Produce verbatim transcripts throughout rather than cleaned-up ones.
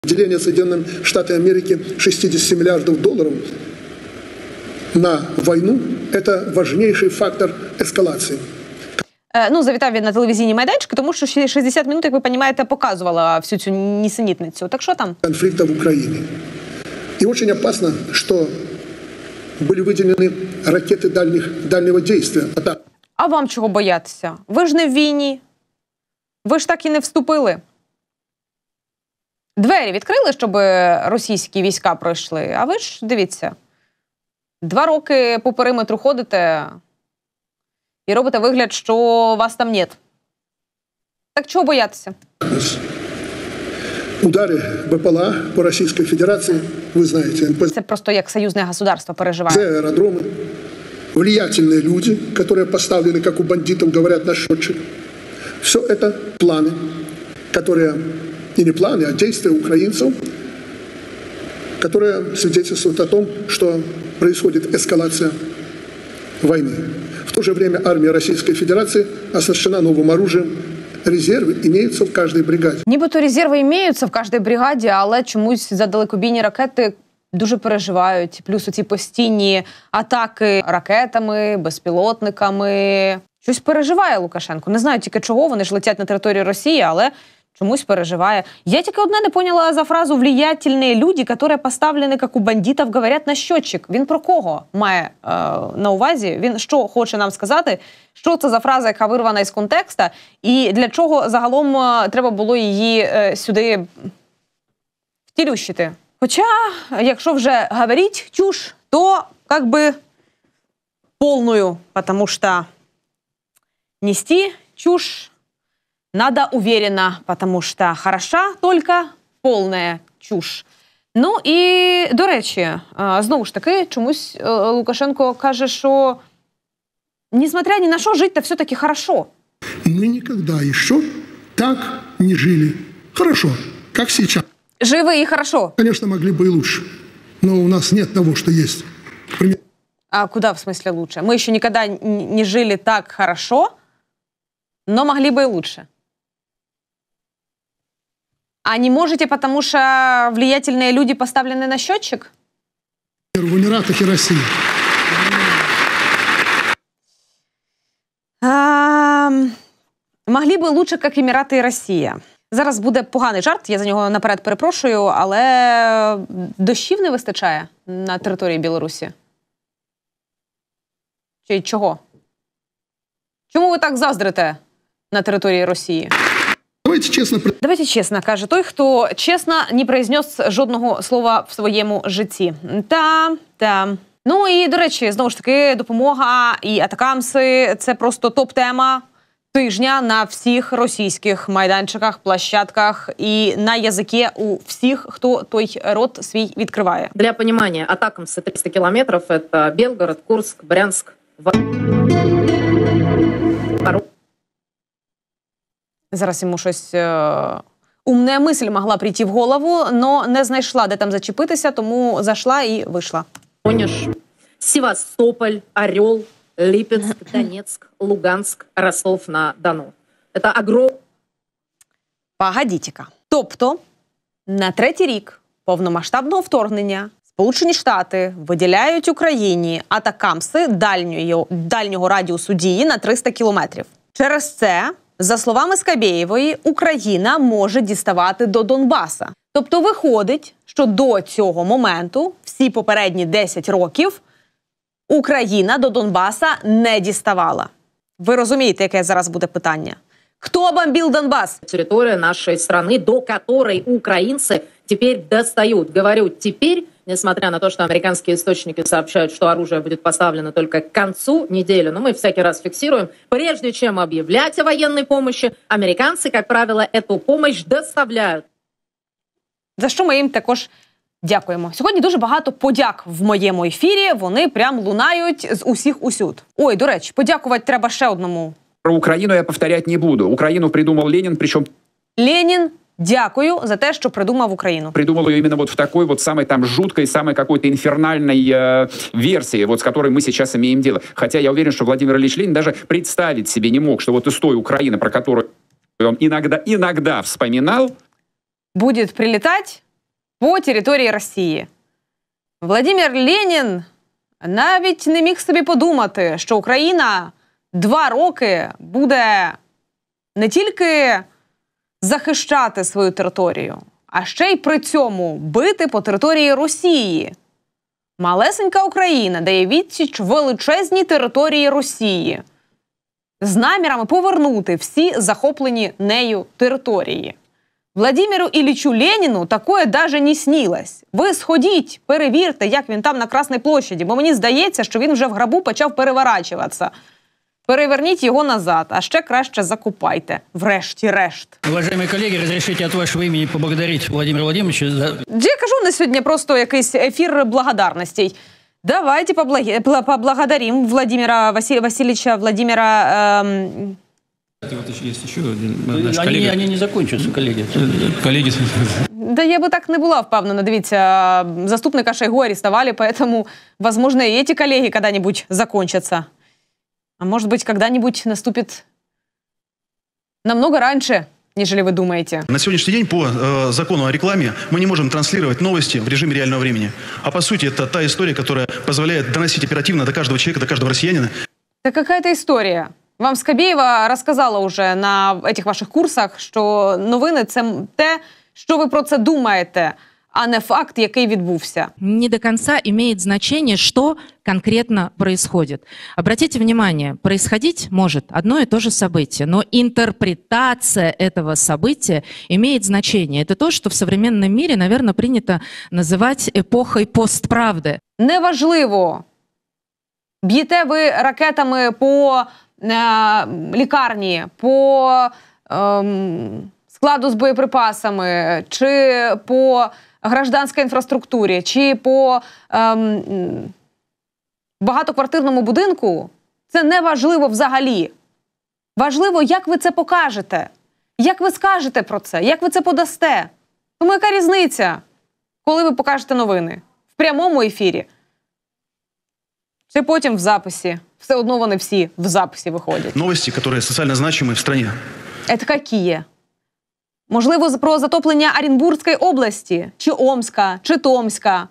Выделение Соединенным Штатам Америки шестидесяти миллиардов долларов на войну – это важнейший фактор эскалации. Ну, завітав він на телевізійні майданчики, тому що шістдесят минут, як ви розумієте, показувала всю цю нісенітницю. Так що там? Конфликта в Украине. И очень опасно, что были выделены ракеты дальних, дальнего действия. А вам чого боятися? Ви ж не в війні. Ви ж так і не вступили. Двері відкрили, щоб російські війська пройшли. А ви ж, дивіться, два роки по периметру ходите і робите вигляд, що вас там нет. Так чого боятися? Удари БПЛА по Російській Федерації, ви знаєте. Це просто як союзне государство переживає. Це аеродроми, влиятельные люди, которые поставлены, как у бандитов, говорят, на счетчик. Все это планы, которые, и не планы, а действия украинцев, которые свидетельствуют о том, что происходит эскалация войны. В то же время армия Российской Федерации оснащена новым оружием. Резервы имеются в каждой бригаде. Нібито резерви імеються в кожній бригаді, але чомусь за далекобійні ракети дуже переживають. Плюс оці постійні атаки ракетами, безпілотниками. Щось переживає Лукашенко. Не знаю тільки чого, вони ж летять на територію Росії, але чомусь переживає. Я тільки одне не поняла за фразу «влиятельні люди, які поставлені, як у бандитів, говорять на счетчик». Він про кого має е, на увазі? Він що хоче нам сказати? Що це за фраза, яка вирвана із контексту? І для чого загалом е, треба було її е, сюди втілющити? Хоча, якщо вже говорить чушь, то как бы полную, потому что нести чушь надо уверенно, потому что хороша только полная чушь. Ну і, до речі, знову ж таки, чомусь Лукашенко каже, що несмотря ні на що, жить-то все-таки хорошо. Мы никогда еще так не жили хорошо, как сейчас. Живы и хорошо. Конечно, могли бы и лучше, но у нас нет того, что есть. Пример... А куда в смысле лучше? Мы еще никогда не жили так хорошо, но могли бы и лучше. А не можете, потому что влиятельные люди поставлены на счетчик? В Эмиратах и России. А, могли бы лучше, как Эмираты и Россия. Зараз буде поганий жарт, я за нього наперед перепрошую, але дощів не вистачає на території Білорусі? Чи чого? Чому ви так заздрите на території Росії? Давайте чесно. Давайте чесно, каже той, хто чесно не произнес жодного слова в своєму житті. Та, та. Ну і, до речі, знову ж таки, допомога і атакамси – це просто топ-тема тижня на всіх російських майданчиках, площадках і на язикі у всіх, хто той рот свій відкриває. Для понимания, атакамсы триста километров – это Белгород, Курск, Брянск. Зараз йому щось е... умна мисль могла прийти в голову, но не знайшла, де там зачепитися, тому зайшла і вийшла. Воронеж, Севастополь, Орел, Липецк, Донецк, Луганск, Ростов-на-Дону. Это огромное... Погодіть-ка. Тобто, на третій рік повномасштабного вторгнення Сполучені Штати виділяють Україні атакамси дальнього, дальнього радіусу дії на триста кілометрів. Через це, за словами Скабєєвої, Україна може діставати до Донбаса. Тобто виходить, що до цього моменту, всі попередні десять років, Україна до Донбаса не діставала. Ви розумієте, яке зараз буде питання? Хто бомбил Донбасс? Территория нашей страны, до которой украинцы теперь достают. Говорю теперь, несмотря на то, что американские источники сообщают, что оружие будет поставлено только к концу недели, но мы всякий раз фиксируем, прежде чем объявлять о военной помощи, американцы, как правило, эту помощь доставляют. За що ми їм також дякуємо. Сьогодні дуже багато подяк в моєму ефірі, вони прям лунають з усіх усюд. Ой, до речі, подякувати треба ще одному. Про Украину я повторять не буду. Украину придумал Ленин, причем... Ленин, дякую за те, что придумал Украину. Придумал ее именно вот в такой вот самой там жуткой, самой какой-то инфернальной э, версии, вот с которой мы сейчас имеем дело. Хотя я уверен, что Владимир Ильич Ленин даже представить себе не мог, что вот из той Украины, про которую он иногда, иногда вспоминал... Будет прилетать по території Росії. Владимир Ленін навіть не міг собі подумати, що Україна два роки буде не тільки захищати свою територію, а ще й при цьому бити по території Росії. Малесенька Україна дає відсіч величезній території Росії з намірами повернути всі захоплені нею території. Владимиру Іллічу Леніну такое даже не снилось. Ви сходіть, перевірте, як він там на Красній площаді, бо мені здається, що він вже в гробу почав переворачуватися. Переверніть його назад, а ще краще закупайте, врешті-решт. Уважаемые коллеги, разрешите от вашего имени поблагодарить Владимира Владимировича за... Я кажу на сьогодні просто якийсь ефір благодарностей. Давайте поблаги... поблагодарим Владимира Василь... Васильевича Владимира... Эм... Вот есть еще один наш коллега. Они, они не закончатся, коллеги. Коллеги. Да я бы так не була впевнена. Дивіться, заступника Шойгу арестовали, поэтому, возможно, и эти коллеги когда-нибудь закончатся. А может быть, когда-нибудь наступит намного раньше, нежели вы думаете. На сегодняшний день по э, закону о рекламе мы не можем транслировать новости в режиме реального времени. А по сути это та история, которая позволяет доносить оперативно до каждого человека, до каждого россиянина. Да какая-то история. Вам Скабєєва розказала уже на этих ваших курсах, що новини – це те, що ви про це думаєте, а не факт, який відбувся. Не до конца имеет значение, что конкретно происходит. Обратите внимание, происходить может одно и то же событие, но интерпретация этого события имеет значение. Это то, что в современном мире, наверное, принято называть эпохой постправды. Неважливо, б'єте ви ракетами по е, лікарні, по е, складу з боєприпасами, чи по гражданській інфраструктурі, чи по ем, багатоквартирному будинку, це не важливо взагалі. Важливо, як ви це покажете, як ви скажете про це, як ви це подасте. Тому яка різниця, коли ви покажете новини? В прямому ефірі? Чи потім в записі? Все одно вони всі в записі виходять. Новости, которые социально значимы в стране. Це які? Можливо, про затоплення Оренбурзької області, чи Омська, чи Томська.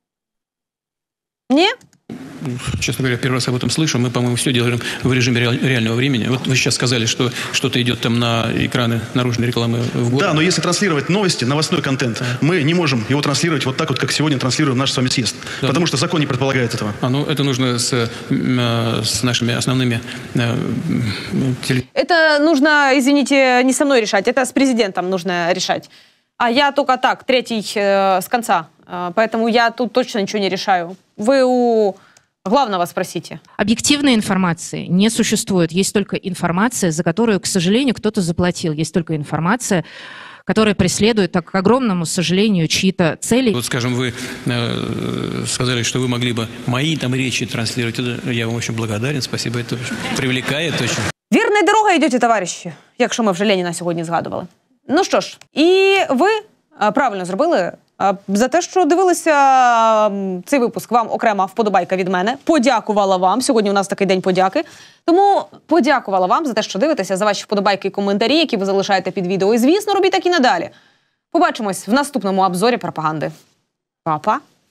Ні? Честно говоря, первый раз об этом слышу. Мы, по-моему, все делаем в режиме реального времени. Вот вы сейчас сказали, что что-то идет там на экраны наружной рекламы в городе. Да, но если транслировать новости, новостной контент, мы не можем его транслировать вот так вот, как сегодня транслируем наш с вами съезд. Да. Потому что закон не предполагает этого. А, ну, это нужно с, с нашими основными теле... Это нужно, извините, не со мной решать, это с президентом нужно решать. А я только так, третий э, с конца. Э, поэтому я тут точно ничего не решаю. Вы у главного спросите. Объективной информации не существует. Есть только информация, за которую, к сожалению, кто-то заплатил. Есть только информация, которая преследует, так, к огромному сожалению, чьи-то цели. Вот, скажем, вы э, сказали, что вы могли бы мои там речи транслировать. Это, я вам очень благодарен, спасибо, это привлекает очень. Вірною дорогою йдете, товариші, якщо ми вже Леніна сьогодні згадували. Ну що ж, і ви правильно зробили за те, що дивилися цей випуск. Вам окрема вподобайка від мене. Подякувала вам. Сьогодні у нас такий день подяки. Тому подякувала вам за те, що дивитеся, за ваші вподобайки і коментарі, які ви залишаєте під відео. І, звісно, робіть так і надалі. Побачимось в наступному обзорі пропаганди. Па-па!